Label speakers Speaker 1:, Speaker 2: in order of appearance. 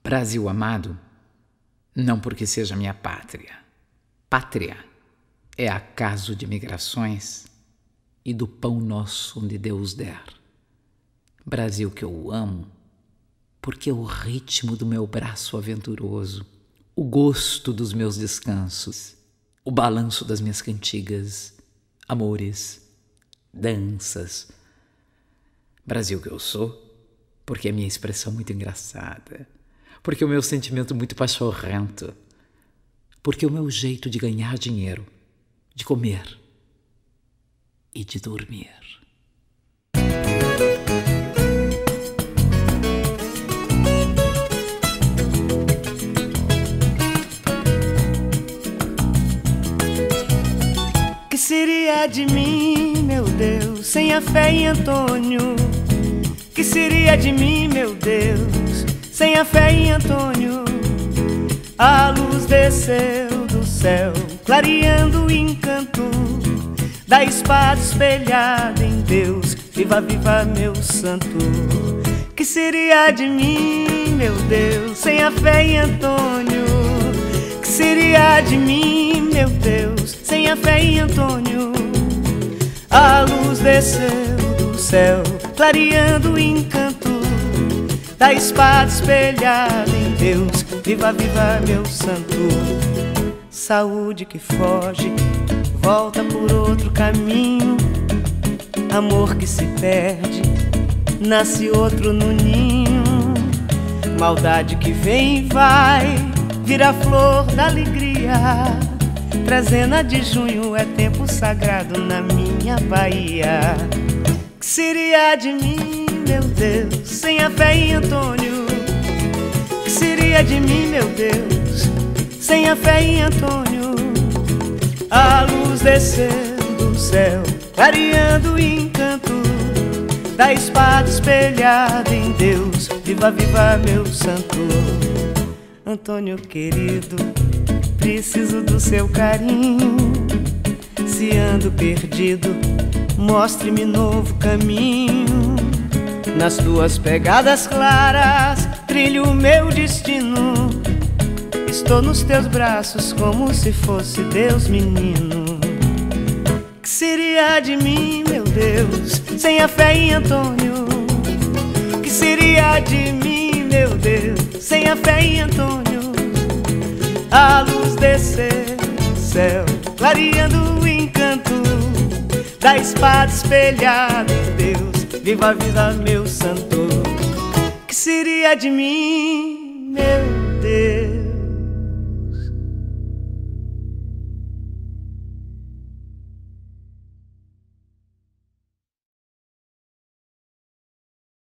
Speaker 1: Brasil amado, não porque seja minha pátria. Pátria é acaso de migrações e do pão nosso onde Deus der. Brasil que eu amo, porque é o ritmo do meu braço aventuroso, o gosto dos meus descansos, o balanço das minhas cantigas, amores, danças. Brasil que eu sou, porque é minha expressão muito engraçada, porque o meu sentimento muito pachorrento, porque o meu jeito de ganhar dinheiro, de comer e de dormir.
Speaker 2: Que seria de mim, meu Deus, sem a fé em Antônio? Que seria de mim, meu Deus, sem a fé em Antônio? A luz desceu do céu, clareando o encanto da espada espelhada em Deus. Viva, viva, meu santo. Que seria de mim, meu Deus, sem a fé em Antônio? Que seria de mim, meu Deus, sem a fé em Antônio? A luz desceu do céu, clareando o encanto da espada espelhada em Deus. Viva, viva, meu santo. Saúde que foge, volta por outro caminho. Amor que se perde, nasce outro no ninho. Maldade que vem e vai, vira flor da alegria. Trezena de junho é tempo sagrado na minha Bahia. Que seria de mim, meu Deus, sem a fé em Antônio? Que seria de mim, meu Deus, sem a fé em Antônio? A luz desceu do céu, clareando o encanto da espada espelhada em Deus. Viva, viva, meu santo. Antônio querido, preciso do seu carinho. Se ando perdido, mostre-me novo caminho. Nas tuas pegadas claras, trilho o meu destino. Estou nos teus braços como se fosse Deus menino. Que seria de mim, meu Deus, sem a fé em Antônio? Que seria de mim, meu Deus, sem a fé em Antônio? A luz desceu do céu, clareando o encanto da espada espelhada em Deus. Viva, viva, meu santo. Que seria de mim?